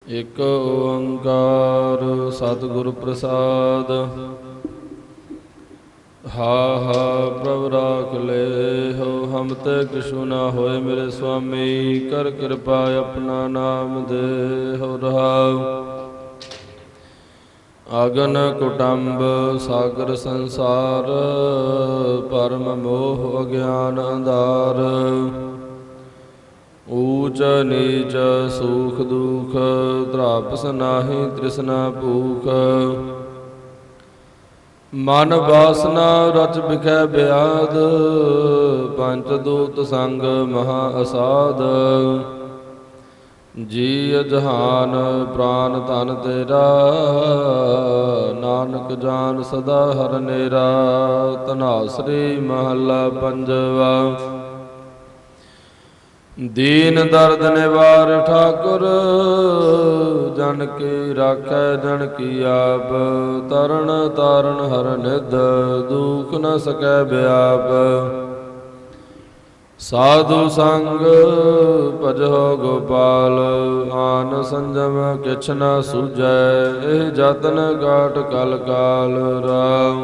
ਇਕ ਓੰਕਾਰ ਸਤਿਗੁਰ ਪ੍ਰਸਾਦ। ਹਾ ਹਾ ਪ੍ਰਭ ਰਾਖ ਲੇਹੁ, ਹਮ ਤੇ ਕਿਛੁ ਨਾ ਹੋਏ ਮੇਰੇ ਸੁਆਮੀ। ਕਰ ਕਿਰਪਾ ਆਪਣਾ ਨਾਮ ਦੇਹੁ ਰਹਾਉ। ਅਗਨ ਕੁਟੰਬ ਸਾਗਰ ਸੰਸਾਰ, ਭਰਮ ਮੋਹ ਅਗਿਆਨ ਅੰਧਾਰ। ਊਚ ਨੀਚ ਸੂਖ ਦੁਖ, ਤ੍ਰਾਪਸ ਨਾਹੀ ਤ੍ਰਿਸ਼ਨਾ ਭੂਖ। ਮਨ ਵਾਸਨਾ ਰਚ ਬਿਖੈ ਬਿਆਦ, ਪੰਚ ਦੂਤ ਸੰਗ ਮਹਾ ਅਸਾਧ। ਜੀ ਜਹਾਨ ਪ੍ਰਾਨ ਧਨ ਤੇਰਾ, ਨਾਨਕ ਜਾਨ ਸਦਾ ਹਰਿ ਨੇਰਾ। ਧਨਾਸਰੀ ਮਹੱਲਾ ਪੰਜਵਾ। ਦੀਨ ਦਰਦ ਨਿਵਾਰ ਠਾਕੁਰ, ਜਨ ਕੀ ਰਾਖੈ ਜਨ ਕੀ ਆਪ। ਤਰਣ ਤਾਰਨ ਹਰ ਨਿਧ, ਦੁਖ ਨ ਸਕੈ ਬਿਆਪ। ਸਾਧੂ ਸੰਗ ਭਜਹੁ ਗੋਪਾਲ, ਆਨ ਸੰਜਮ ਕਿਛ ਨ ਸੂਝੈ। ਇਹ ਜਤਨ ਗਾਟ ਕਲ ਕਾਲ ਰਾਮ।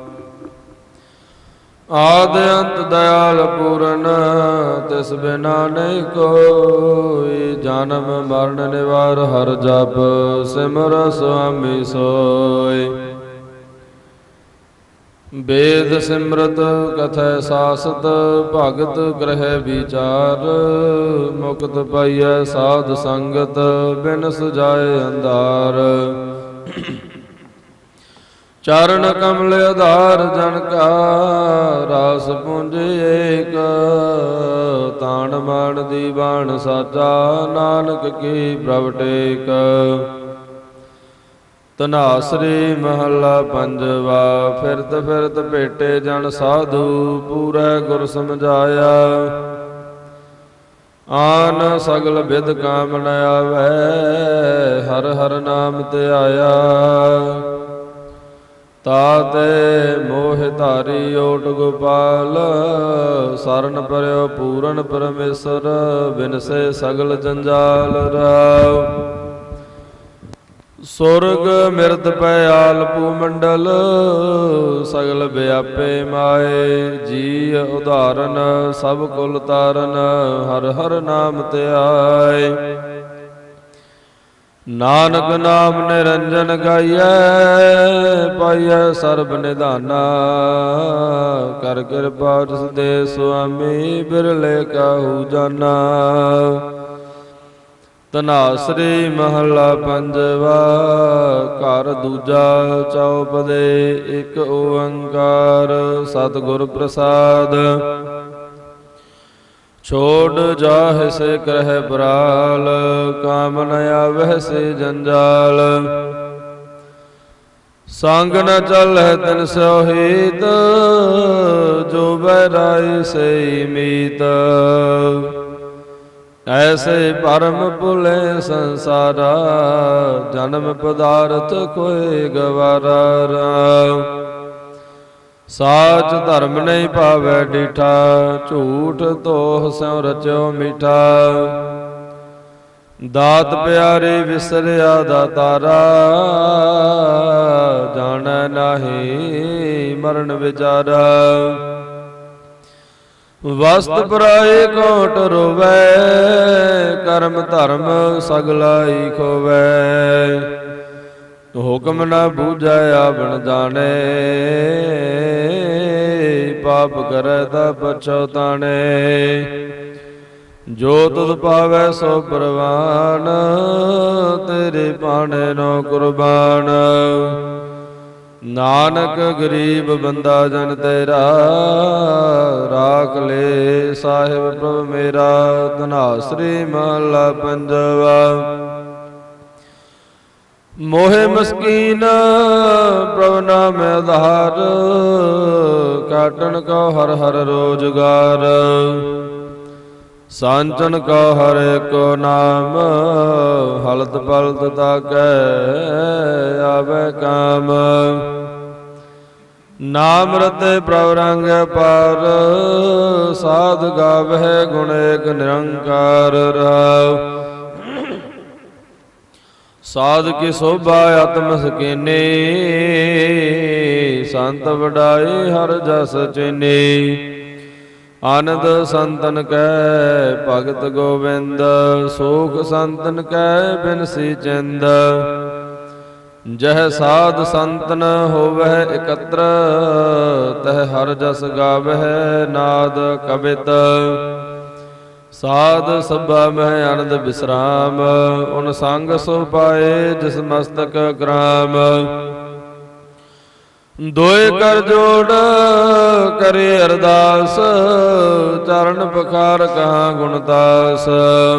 ਆਦਿ ਅੰਤ ਦਇਆਲ ਪੂਰਨ, ਤਿਸ ਬਿਨਾ ਨਹੀਂ ਕੋਈ। ਜਨਮ ਮਰਨ ਨਿਵਾਰ ਹਰ ਜਪ, ਸਿਮਰ ਸੁਆਮੀ ਸੋਇ। ਵੇਦ ਸਿਮਰਤ ਕਥੈ ਸਾਸਤ, ਭਗਤ ਗ੍ਰਹਿ ਵਿਚਾਰ। ਮੁਕਤ ਪਾਈਐ ਸਾਧ ਸੰਗਤ, ਬਿਨ ਸੁਜਾਏ ਅੰਧਾਰ। ਚਰਨ ਕਮਲ ਆਧਾਰ ਜਨ ਕਾ, ਰਾਸ ਪੁੰਜ ਏਕ। ਤਾਣ ਮਾਣ ਦੀਵਾਨ ਸਾਚਾ, ਨਾਨਕ ਕੀ ਪ੍ਰਭ ਟੇਕ। ਧਨਾਸਰੀ ਮਹੱਲਾ ਪੰਜਵਾ। ਫਿਰਤ ਫਿਰਤ ਭੇਟੇ ਜਨ ਸਾਧੂ, ਪੂਰੈ ਗੁਰ ਸਮਝਾਇਆ। ਆਨ ਸਗਲ ਬਿਧ ਕਾਮ ਨ ਆਵੈ, ਹਰ ਹਰ ਨਾਮ ਧਿਆਇਆ। ਤਾਤੇ ਮੋਹਿ ਧਾਰੀ ਓਟ ਗੋਪਾਲ, ਸਰਨ ਪਰਿਓ ਪੂਰਨ ਪਰਮੇਸ਼ਰ। ਬਿਨਸੇ ਸਗਲ ਜੰਜਾਲ ਰਾਉ। ਸੁਰਗ ਮਿਰਦ ਪੈ ਆਲ ਭੂਮੰਡਲ, ਸਗਲ ਵਿਆਪੇ ਮਾਏ। ਜੀ ਉਦਾਹਰਨ ਸਭ ਕੁਲ ਤਾਰਨ, ਹਰ ਹਰ ਨਾਮ ਧਿਆਏ। ਨਾਨਕ ਨਾਮ ਨਿਰੰਜਨ ਗਾਈਐ, ਪਾਈਐ ਸਰਬ ਨਿਧਾਨਾ। ਕਰ ਕਿਰਪਾ ਜਿਸ ਦੇ ਸੁਆਮੀ, ਬਿਰਲੇ ਕਾਹੂ ਜਾਨਾ। ਧਨਾਸਰੀ ਮਹੱਲਾ ਪੰਜਵਾ। ਘਰ ਦੂਜਾ ਚੌਪਦੇ। ਇਕ ਓੰਕਾਰ ਸਤਿਗੁਰ ਪ੍ਰਸਾਦ। ਛੋੜ ਜਾਹਿ ਸੇ ਕਰਹਿ ਬਰਾਲ, ਕਾਮ ਨ ਆਵਹਿ ਸੇ ਜੰਜਾਲ। ਸੰਗ ਨ ਚਲਹਿ ਤਿਨ ਸਿਉ ਹੀਤ, ਜੋ ਬਹਿਰਾਈ ਸਈ ਮੀਤ। ਐਸੇ ਭਰਮ ਭੁਲੇ ਸੰਸਾਰਾ, ਜਨਮ ਪਦਾਰਥ ਕੋਇ ਗਵਾਰਾ ਰਾਮ। ਸਾਚ ਧਰਮ ਨਹੀਂ ਭਾਵੈ ਡੀਠਾ, ਝੂਠ ਤੋਹ ਸਿਉ ਰਚਿਓ ਮੀਠਾ। ਦਾਤ ਪਿਆਰੇ ਵਿਸਰਿਆ ਦਾਤਾਰਾ, ਜਾਣੈ ਨਾਹੀ ਮਰਨ ਵਿਚਾਰਾ। ਵਸਤ ਪਰਾਏ ਕੋਟ ਰੋਵੈ, ਕਰਮ ਧਰਮ ਸਗਲਾਈ ਖੋਵੈ। ਹੁਕਮ ਨ ਬੂਝੈ ਆਵਣ ਜਾਣੇ, ਪਾਪ ਕਰੈ ਤਾ ਪਛੁਤਾਣੇ। ਜੋ ਤੁਧ ਪਾਵੈ ਸੋ ਪ੍ਰਵਾਨ, ਤੇਰੇ ਭਾਣੇ ਨੋ ਕੁਰਬਾਨ। ਨਾਨਕ ਗਰੀਬ ਬੰਦਾ ਜਨ ਤੇਰਾ, ਰਾਖ ਲੈ ਸਾਹਿਬ ਪ੍ਰਭ ਮੇਰਾ। ਧਨਾਸਰੀ ਮਹੱਲਾ ਪੰਜਵਾ। ਮੋਹਿ ਮਸਕੀਨ ਪ੍ਰਭ ਨਾਮ ਆਧਾਰ, ਕਾਟਣ ਕਉ ਹਰ ਹਰ ਰੋਜਗਾਰ। ਸਾਂਚਨ ਕਉ ਹਰ ਏਕੋ ਨਾਮ, ਹਲਤ ਪਲਤ ਤਾਕੈ ਆਵੈ ਕਾਮ। ਨਾਮ ਰਤੇ ਪ੍ਰਭ ਰੰਗ ਅਪਾਰ, ਸਾਧ ਗਾਵਹਿ ਗੁਣ ਏਕ ਨਿਰੰਕਾਰ ਰਾਉ। ਸਾਧ ਕੀ ਸੋਭਾ ਆਤਮ ਸਕੀਨੇ, ਸੰਤ ਵਡਾਏ ਹਰ ਜਸ ਚੀਨੀ। ਆਨੰਦ ਸੰਤਨ ਕੈ ਭਗਤ ਗੋਬਿੰਦ, ਸੋਖ ਸੰਤਨ ਕੈ ਬਿਨਸੀ ਚਿੰਦ। ਜਹ ਸਾਧ ਸੰਤਨ ਹੋਵਹਿ ਇਕੱਤਰ, ਤਹ ਹਰ ਜਸ ਗਾਵਹਿ ਨਾਦ ਕਵਿਤ। ਸਾਧ ਸਭਾ ਮਹਿ ਆਨੰਦ ਬਿਸਰਾਮ, ਉਨ ਸੰਗ ਸੋ ਪਾਏ ਜਿਸ ਮਸਤਕ ਗ੍ਰਾਮ। ਦੋਇ ਕਰ ਜੋੜ ਕਰੇ ਅਰਦਾਸ, ਚਰਨ ਪਖਾਰ ਕਹਾਂ ਗੁਣਦਾਸ।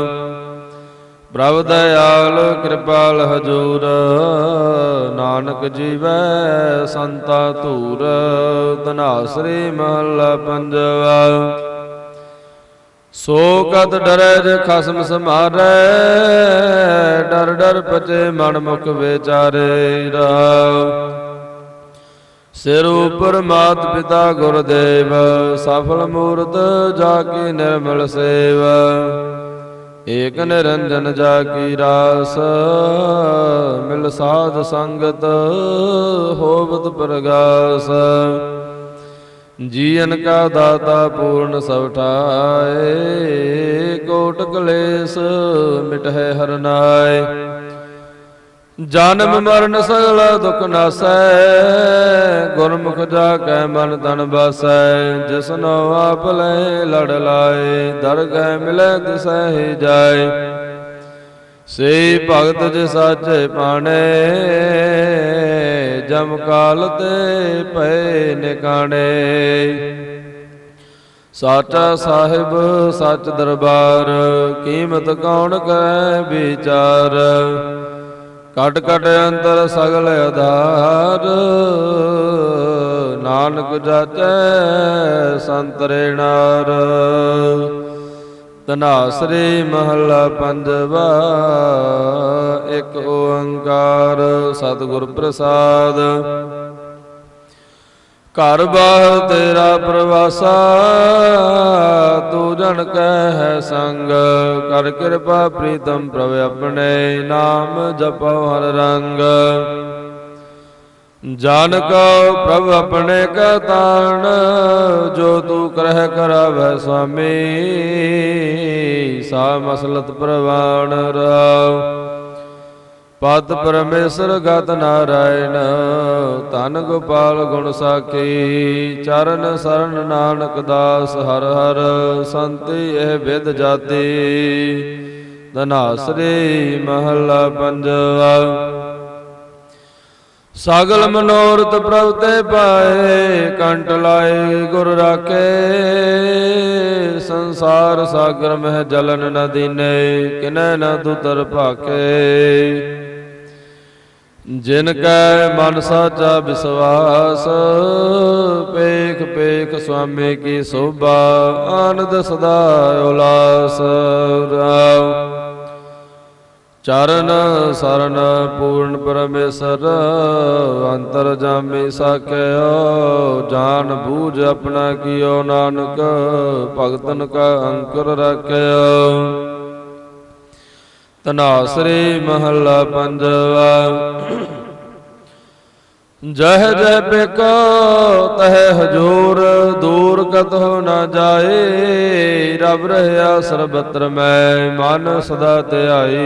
ਪ੍ਰਭ ਦਇਆਲ ਕਿਰਪਾਲ ਹਜੂਰ, ਨਾਨਕ ਜੀਵੈ ਸੰਤਾ ਧੂਰ। ਧਨਾਸਰੀ ਮਹੱਲਾ ਪੰਜਵਾ। ਸੋ ਕਤ ਡਰੈ ਜੇ ਖਸਮ ਸਮਾਰੈ, ਡਰ ਡਰ ਪਚੇ ਮਨ ਮੁਖ ਵਿਚਾਰੇ। ਰਾਮ ਸਿਰ ਉਪਰ ਮਾਤ ਪਿਤਾ ਗੁਰਦੇਵ, ਸਫਲ ਮੂਰਤ ਜਾ ਕੀ ਨਿਰਮਲ ਸੇਵ। ਏਕ ਨਿਰੰਜਨ ਜਾ ਕੀ ਰਾਸ, ਮਿਲ ਸਾਧ ਸੰਗਤ ਹੋਵਤ ਪ੍ਰਗਾਸ। ਜੀਵਨ ਕਾ ਦਾਤਾ ਪੂਰਨ ਸਭ ਠਾਏ, ਕੋਟ ਕਲੇਸ਼ ਮਿਟਹਿ ਹਰਿ ਨਾਏ। ਜਨਮ ਮਰਨ ਸਗਲਾ ਦੁਖ ਨਾਸੈ, ਗੁਰਮੁਖ ਜਾ ਕੈ ਮਨ ਤਨ ਬਾਸੈ। ਜਿਸਨੋ ਆਪ ਲੈ ਲੜ ਲਾਏ, ਦਰਗਹਿ ਮਿਲੈ ਤਿਸਹਿ ਜਾਏ। ਸੇ ਭਗਤ ਜਿ ਸਾਚੇ ਪਾਣੇ, ਜਮ ਕਾਲ ਤੇ ਪਏ ਨਿਕਾਣੇ। ਸਾਚਾ ਸਾਹਿਬ ਸਚ ਦਰਬਾਰ, ਕੀਮਤ ਕੌਣ ਕਰੈ ਵਿਚਾਰ। ਕਟ ਕਟ ਅੰਤਰ ਸਗਲ ਆਧਾਰ, ਨਾਨਕ ਜਾਚੈ ਸੰਤਰੇ ਨਾਰ। ਧਨਾਸਰੀ ਮਹੱਲਾ ਪੰਜਵਾ। ਇਕ ਓੰਕਾਰ ਸਤਿਗੁਰ ਪ੍ਰਸਾਦ। ਘਰ ਬਾਰ ਤੇਰਾ ਪ੍ਰਵਾਸਾ, ਤੂੰ ਜਨ ਕੈ ਹੈ ਸੰਗ। ਕਰ ਕਿਰਪਾ ਪ੍ਰੀਤਮ ਪ੍ਰਭ ਆਪਣੇ, ਨਾਮ ਜਪੋ ਹਰ ਰੰਗ। ਜਨ ਕਉ ਪ੍ਰਭ ਆਪਣੇ ਕੈ ਤਾਣ, ਜੋ ਤੂੰ ਕਰਹਿ ਕਰਾਵੈ ਸੁਆਮੀ। ਸਾ ਮਸਲਤ ਪ੍ਰਵਾਣ ਰਾਉ, ਪਦ ਪਰਮੇਸ਼ਰ ਗਤ ਨਾਰਾਇਣ। ਧਨ ਗੋਪਾਲ ਗੁਣ ਸਾਖੀ, ਚਰਨ ਸਰਨ ਨਾਨਕ ਦਾਸ। ਹਰ ਹਰ ਸੰਤੀ ਇਹ ਵਿਦ ਜਾਤੀ। ਧਨਾਸਰੀ ਮਹੱਲਾ ਪੰਜਵਾ। ਸਗਲ ਮਨੋਰਥ ਪ੍ਰਭ ਤੇ ਪਾਏ, ਕੰਟ ਲਾਏ ਗੁਰ ਰਾਖੇ। ਸੰਸਾਰ ਸਾਗਰ ਮਹਿ ਜਲਨ ਨ ਦੀਨੇ, ਕਿਨੈ ਨ ਦੁਤਰ ਭਾਖੇ। ਜਿਨ ਕੈ ਮਨ ਸਾਚਾ ਵਿਸਵਾਸ, ਪੇਖ ਪੇਖ ਸੁਆਮੀ ਕੀ ਸੋਭਾ। ਆਨੰਦ ਸਦਾ ਉਲਾਸ। ਰਾਮ ਚਰਨ ਸਰਨ ਪੂਰਨ ਪਰਮੇਸ਼ਰ, ਅੰਤਰ ਜਾਮੀ ਸਾਖਿਓ। ਜਾਨ ਬੂਝ ਆਪਣਾ ਕੀਓ, ਨਾਨਕ ਭਗਤਨ ਕਾ ਅੰਕੁਰ ਰਾਖਿਓ। ਧਨਾਸਰੀ ਮਹੱਲਾ ਪੰਜਵਾ। ਜਹ ਜਹ ਬਿਕੋ ਤਹ ਹਜੂਰ, ਦੂਰ ਕਤਹੁ ਨ ਜਾਏ। ਰਬ ਰਹਿਆ ਸਰਬਤਰ ਮੈਂ, ਮਨ ਸਦਾ ਧਿਆਈ।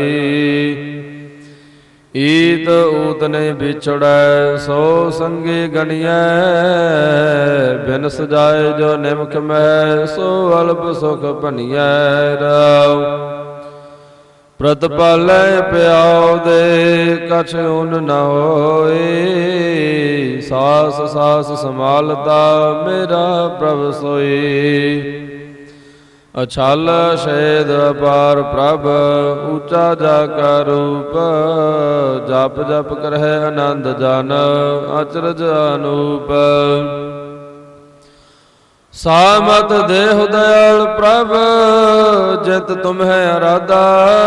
ਈਤ ਊਤ ਨਹੀਂ ਵਿਛੜੈ, ਸੋ ਸੰਗੀ ਗਣੀਐ। ਬਿਨ ਸਜਾਏ ਜੋ ਨਿਮਖ ਮਹਿ, ਸੋ ਅਲਪ ਸੁਖ ਭਣੀਐ। ਰਾਉ ਪ੍ਰਤਪਾਲੈ ਪਿਆਉ ਦੇ, ਕਛ ਊਨ ਨ ਹੋਏ। ਸਾਸ ਸਾਸ ਸਮਾਲਤਾ, ਮੇਰਾ ਪ੍ਰਭ ਸੋਈ। ਅਛਲ ਸ਼ੇਦ ਅਪਾਰ ਪ੍ਰਭ, ਊਚਾ ਜਾ ਕਾ ਰੂਪ। ਜਪ ਜਪ ਕਰਹਿ ਆਨੰਦ ਜਨ, ਅਚਰਜ ਅਨੂਪ। ਸਾਮਤ ਦੇਹੁ ਦਇਆਲ ਪ੍ਰਭ, ਜਿਤ ਤੁਮਹਿ ਅਰਾਧਾ।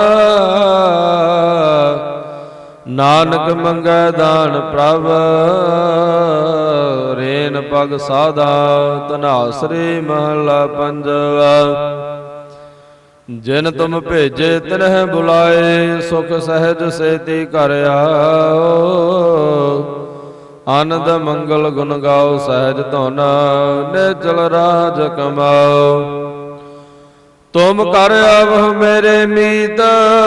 ਨਾਨਕ ਮੰਗੈ ਦਾਨ ਪ੍ਰਭ, ਰੇਨ ਪਗ ਸਾਧਾ। ਧਨਾਸਰੀ ਮਹੱਲਾ ਪੰਜਵਾ। ਜਿਨ ਤੁਮ ਭੇਜੇ ਤਿਨਹਿ ਬੁਲਾਏ, ਸੁਖ ਸਹਿਜ ਸੇਤੀ ਘਰ ਆਓ। ਆਨੰਦ ਮੰਗਲ ਗੁਣ ਗਾਓ, ਸਹਿਜ ਧੁਨ ਨਿਚਲ ਰਾਜ ਕਮਾਓ। ਤੁਮ ਕਰ ਆਵਹੁ ਮੇਰੇ ਮੀਤ,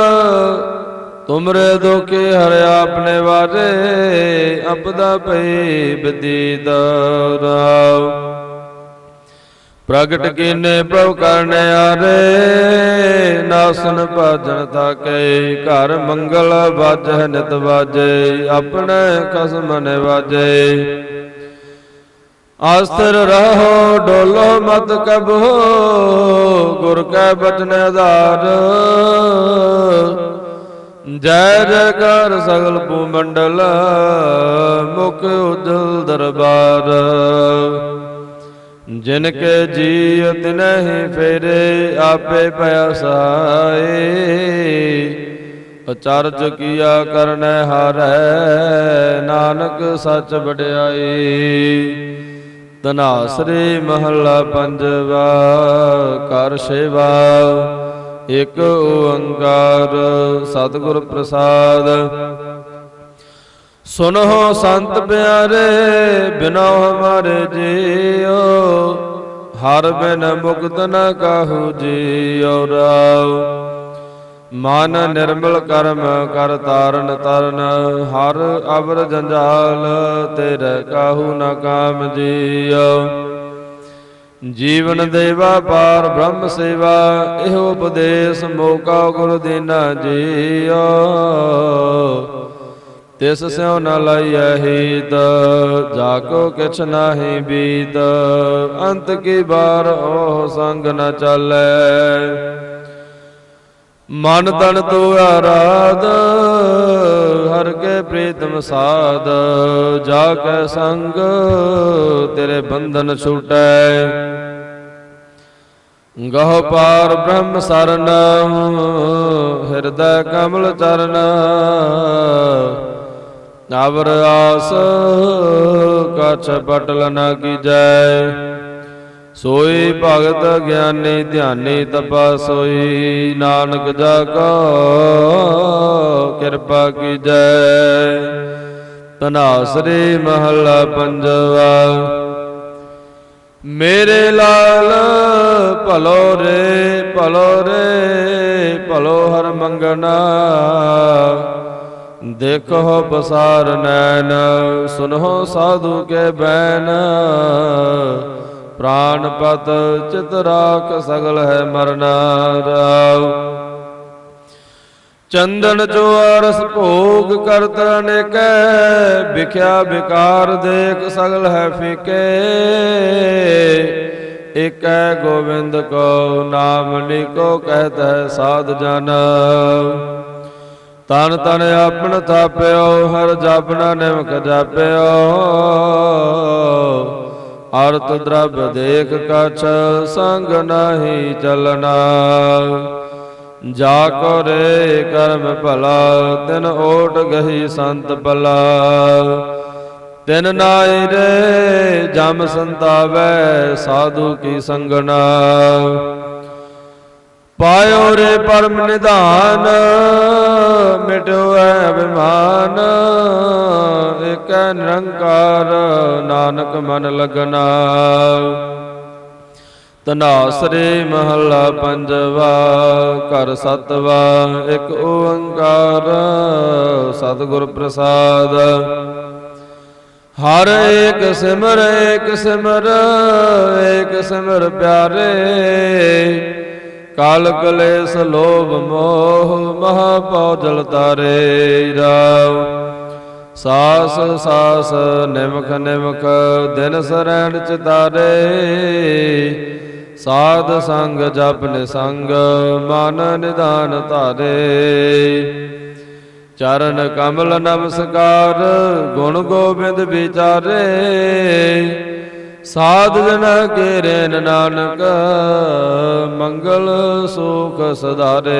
ਤੁਮਰੇ ਦੁਖੀ ਹਰਿ ਆਪਣੇ ਵਾਰੇ। ਆਪਦਾ ਪਈ ਬਦੀਤ ਰਾਉ, ਪ੍ਰਗਟ ਕੀਨੇ ਪ੍ਰਭ ਕਰਨ ਆਰੇ। ਨਾਸਨ ਭਾਜਨ ਤਾਕੇ, ਘਰ ਮੰਗਲ ਬਾਜੈ ਨਿਤ ਬਾਜੇ। ਆਪਣੇ ਖਸਮ ਨਿਵਾਜੇ, ਆਸਥਿਰ ਰਹੋ ਡੋਲੋ ਮਤ ਕਬੋ। ਗੁਰ ਕੈ ਬਚਨ ਆਧਾਰ, ਜੈ ਜੈਕਾਰ ਸਗਲ ਭੂਮੰਡਲ। ਮੁਖ ਉਜਲ ਦਰਬਾਰ, ਜਿਨ ਕੇ ਜੀਅ ਤਿਨਹਿ ਫੇਰੇ। ਆਪੇ ਭਇਆ ਸਹਾਏ, ਅਚਰਜ ਕੀਆ ਕਰਨੈ ਹਾਰੈ। ਨਾਨਕ ਸੱਚ ਵਡਿਆਈ, ਧਨਾਸਰੀ ਮਹੱਲਾ ਪੰਜਵਾ। ਕਰ ਸੇਵਾ ਇਕ ਓੰਕਾਰ, ਸਤਿਗੁਰ ਪ੍ਰਸਾਦ। ਸੁਨਹੁ ਸੰਤ ਪਿਆਰੇ, ਬਿਨੋ ਹਮਾਰੇ ਜੀਉ। ਹਰ ਬਿਨ ਮੁਕਤ ਨ ਕਾਹੂ ਜੀਉ ਰਾਉ। ਮਨ ਨਿਰਮਲ ਕਰਮ ਕਰ ਤਾਰਨ ਤਰਨ। ਹਰ ਅਵਰ ਜੰਜਾਲ, ਤੇਰੇ ਕਾਹੂ ਨ ਕਾਮ ਜੀਉ। ਜੀਵਨ ਦੇਵਾ ਪਾਰ ਬ੍ਰਹਮ ਸੇਵਾ, ਇਹੋ ਉਪਦੇਸ਼ ਮੋਕਾ ਗੁਰ ਦੀਨਾ ਜੀਉ। ਤਿਸ ਸਿਉ ਨ ਲਾਈਐ ਹੀਤ, ਜਾ ਕੋ ਕਿਛ ਨਾਹੀ ਬੀਤ। ਅੰਤ ਕੀ ਬਾਰ ਓਹ ਸੰਗ ਨ ਚਾਲੈ, ਮਨ ਤਨ ਤੂ ਆਰਾਧ। ਹਰ ਕੇ ਪ੍ਰੀਤਮ ਸਾਧ, ਜਾ ਕੈ ਸੰਗ ਤੇਰੇ ਬੰਧਨ ਛੂਟੈ। ਗਹੁ ਪਾਰ ਬ੍ਰਹਮ ਸਰਨ, ਹਿਰਦੈ ਕਮਲ ਚਰਨ। ਅਵਰ ਆਸ ਕਛ ਪਟਲ ਨ ਕੀਜੈ। ਸੋਈ ਭਗਤ ਗਿਆਨੀ ਧਿਆਨੀ ਤਪਾ ਸੋਈ। ਨਾਨਕ ਜਾ ਕੋ ਕਿਰਪਾ ਕੀਜੈ। ਧਨਾਸਰੀ ਮਹੱਲਾ ਪੰਜਵਾ। ਮੇਰੇ ਲਾਲ ਭਲੋ ਰੇ ਭਲੋ ਰੇ, ਭਲੋ ਹਰ ਮੰਗਣਾ। ਦੇਖੋ ਬਸਾਰ ਨੈਣ, ਸੁਨਹੁ ਸਾਧੂ ਕੇ ਬੈਨ। ਪ੍ਰਾਨ ਪਤ ਚਿਤ ਰਾਖ, ਸਗਲ ਹੈ ਮਰਨਾ ਰਾਉ। ਚੰਦਨ ਜੋ ਅਰਸ ਭੋਗ ਕਰਤ ਅਨੇਕੈ। ਵਿਖਿਆ ਵਿਕਾਰ ਦੇਖ, ਸਗਲ ਹੈ ਫੀਕੇ। ਏਕੈ ਗੋਵਿੰਦ ਕੋ ਨਾਮ, ਨੀਕੋ ਕਹਿਤ ਹੈ ਸਾਧ ਜਨ। ਤਨ ਤਨ ਆਪਨ ਥਾਪਿਓ, ਹਰ ਜਪਨਾ ਨਿਮਕ ਜਾਪਿਓ। ਅਰਥ ਦਰਬ ਦੇਖ ਕਛ, ਸੰਗ ਨਾਹੀ ਚਲਨਾ। ਜਾ ਕੋ ਰੇ ਕਰਮ ਭਲਾ, ਤਿਨ ਓਟ ਗਹੀ ਸੰਤ ਭਲਾ। ਤਿਨ ਨਾਇ ਰੇ ਜਮ ਸੰਤਾਵੈ, ਸਾਧੂ ਕੀ ਸੰਗਣਾ। ਪਾਇਓ ਰੇ ਪਰਮ ਨਿਧਾਨ, ਮਿਟਿਓ ਹੈ ਅਭਿਮਾਨ। ਏਕੈ ਨਿਰੰਕਾਰ, ਨਾਨਕ ਮਨ ਲਗਨਾ। ਧਨਾਸਰੀ ਮਹੱਲਾ ਪੰਜਵਾ। ਘਰ ਸਤਵਾ ਇਕ ਓੰਕਾਰ, ਸਤਿਗੁਰ ਪ੍ਰਸਾਦ। ਹਰ ਏਕ ਸਿਮਰ ਏਕ ਸਿਮਰ, ਏਕ ਸਿਮਰ ਪਿਆਰੇ। ਕਾਲ ਕਲੇਸ਼ ਲੋਭ ਮੋਹ, ਮਹਾ ਭਉ ਜਲ ਤਾਰੇ ਰਾਉ। ਸਾਸ ਸਾਸ ਨਿਮਖ ਨਿਮਖ, ਦਿਨ ਸਰੈਣ ਚਿਤਾਰੇ। ਸਾਧ ਸੰਗ ਜਪ ਨਿਸੰਗ, ਮਨ ਨਿਧਾਨ ਧਾਰੇ। ਚਰਨ ਕਮਲ ਨਮਸਕਾਰ, ਗੁਣ ਗੋਬਿੰਦ ਵਿਚਾਰੇ। ਸਾਧ ਜਨਾ ਕੇ ਰੇਨ ਨਾਨਕ, ਮੰਗਲ ਸੁਖ ਸਦਾਰੇ।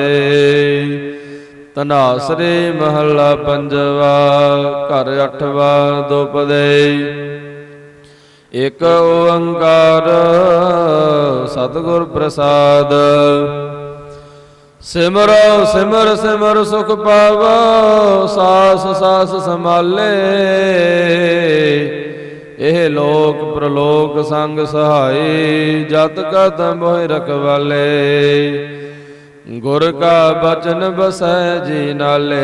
ਧਨਾਸਰੀ ਮਹੱਲਾ ਪੰਜਵਾ। ਘਰ ਅਠਵਾ। ਦੁਪਦੈ ਇਕ ਓੰਕਾਰ, ਸਤਿਗੁਰ ਪ੍ਰਸਾਦ। ਸਿਮਰੋ ਸਿਮਰ ਸਿਮਰ ਸੁਖ ਪਾਵੋ, ਸਾਸ ਸਾਸ ਸੰਭਾਲੇ। ਇਹ ਲੋਕ ਪ੍ਰਲੋਕ ਸੰਗ ਸਹਾਈ, ਜਤ ਕਤ ਮੋਹਿ ਰਖਵਾਲੇ। ਗੁਰ ਕਾ ਬਚਨ ਬਸੈ ਜੀ ਨਾਲੇ,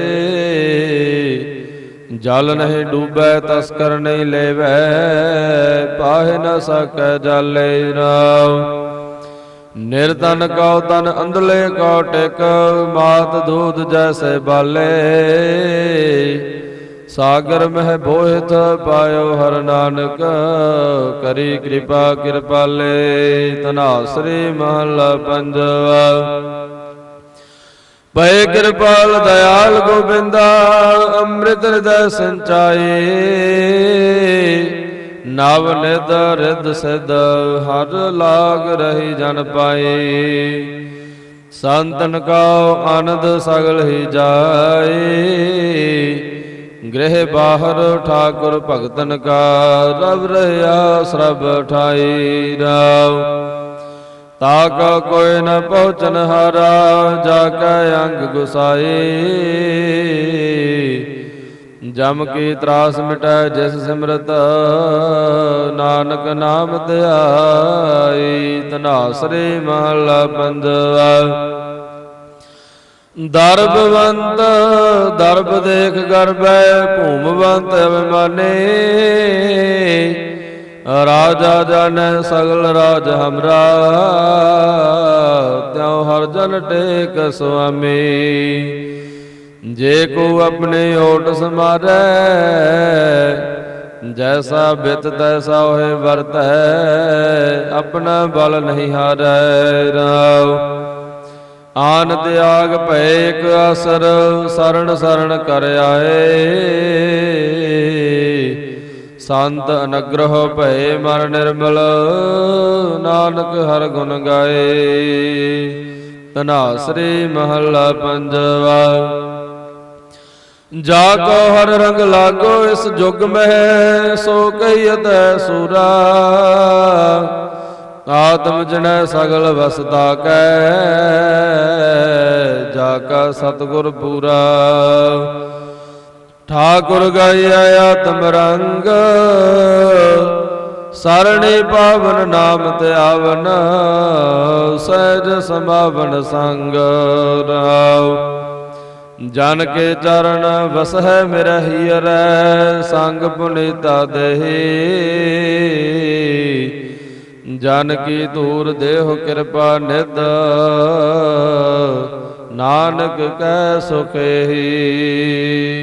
ਜਲ ਨਹੀਂ ਡੂਬੈ ਤਸਕਰ ਨਹੀਂ ਲੇਵੈ, ਪਾਹਿ ਨ ਸਕੈ ਜਾਲੇ। ਰਾਮ ਨਿਰਤਨ ਕਉ ਤਨ ਅੰਧਲੇ ਕਉ ਟਿਕ, ਮਾਤ ਦੂਧ ਜੈਸੇ ਬਾਲੇ। ਸਾਗਰ ਮਹਿ ਬੋਹਿਤ ਪਾਇਓ ਹਰਿ ਨਾਨਕ, ਕਰੀ ਕਿਰਪਾ ਕਿਰਪਾਲੇ। ਧਨਾਸਰੀ ਮਹਲਾ ਪੰਜਵਾ। ਪਏ ਕਿਰਪਾਲ ਦਇਆਲ ਗੋਬਿੰਦਾ, ਅੰਮ੍ਰਿਤ ਹਿਰਦੈ ਸਿੰਚਾਈ। ਨਵ ਨਿਧ ਰਿਧ ਸਿਧ, ਹਰ ਲਾਗ ਰਹੀ ਜਨ ਪਾਈ। ਸੰਤਨ ਕਉ ਆਨੰਦ ਸਗਲ ਹੀ ਜਾਏ, ਗ੍ਰਹਿ ਬਾਹਰ ਠਾਕੁਰ ਭਗਤਨ ਕਾ। ਰਵ ਰਹਿਆ ਸਰਬ ਠਾਈ। ਰਾਮ ਤਾਕਾ ਕੋਈ ਨ ਪਹੁੰਚਨ ਹਾਰਾ, ਜਾ ਕੈ ਅੰਗ ਗੁਸਾਈ। ਜਮ ਕੀ ਤਰਾਸ ਮਿਟੈ ਜਿਸ ਸਿਮਰਤ, ਨਾਨਕ ਨਾਮ ਧਿਆਈ। ਧਨਾਸਰੀ ਮਹਲਾ ਪੰਜਵਾ। ਦਰਬਵੰਤ ਦਰਬ ਦੇਖ ਗਰਬੈ, ਭੂਮਵੰਤ ਅਭਿਮਾਨੀ। ਰਾਜਾ ਜਨ ਸਗਲ ਰਾਜ ਹਮਰਾ, ਤਿਉ ਹਰ ਜਨ ਟੇਕ ਸੁਆਮੀ। ਜੇ ਕੋ ਆਪਣੇ ਓਟ ਸਮਾਰੈ, ਜੈਸਾ ਬਿਤ ਤੈਸਾ ਹੋਏ ਵਰਤੈ। ਆਪਣਾ ਬਲ ਨਹੀਂ ਹਾਰੈ। ਰਾਮ ਆਨ ਤਿਆਗ ਭੈ ਇਕ ਆਸਰ, ਸਰਣ ਸਰਣ ਕਰ ਆਏ। ਸੰਤ ਅਨਗ੍ਰਹ ਭੈ ਮਨ ਨਿਰਮਲ, ਨਾਨਕ ਹਰ ਗੁਣ ਗਾਏ। ਧਨਾਸਰੀ ਮਹਲਾ ਪੰਜਵਾ। ਜਾ ਕੋ ਹਰ ਰੰਗ ਲਾਗੋ ਇਸ ਜੁਗ ਮਹਿ, ਸੋ ਕਹੀਐ ਸੂਰਾ। ਆਤਮ ਜਨੈ ਸਗਲ ਵਸਦਾ ਕੈ, ਜਾ ਕਾ ਸਤਿਗੁਰ ਪੂਰਾ। ਠਾਕੁਰ ਗਾਇਆ ਆਤਮ ਰੰਗ, ਸਰਣੀ ਪਾਵਨ ਨਾਮ ਧਿਆਵਨ। ਸਹਿਜ ਸਮਾਵਨ ਸੰਗ। ਰਾਮ ਜਨ ਕੇ ਚਰਨ ਵਸਹਿ ਮੇਰਾ ਹੀਰੈ, ਸੰਗ ਪੁਨੀਤਾ ਦੇਹੀ। ਜਨ ਕੀ ਧੂਰ ਦੇਹੁ ਕਿਰਪਾ ਨਿਧ, ਨਾਨਕ ਕੈ ਸੁਖੇਹੀ।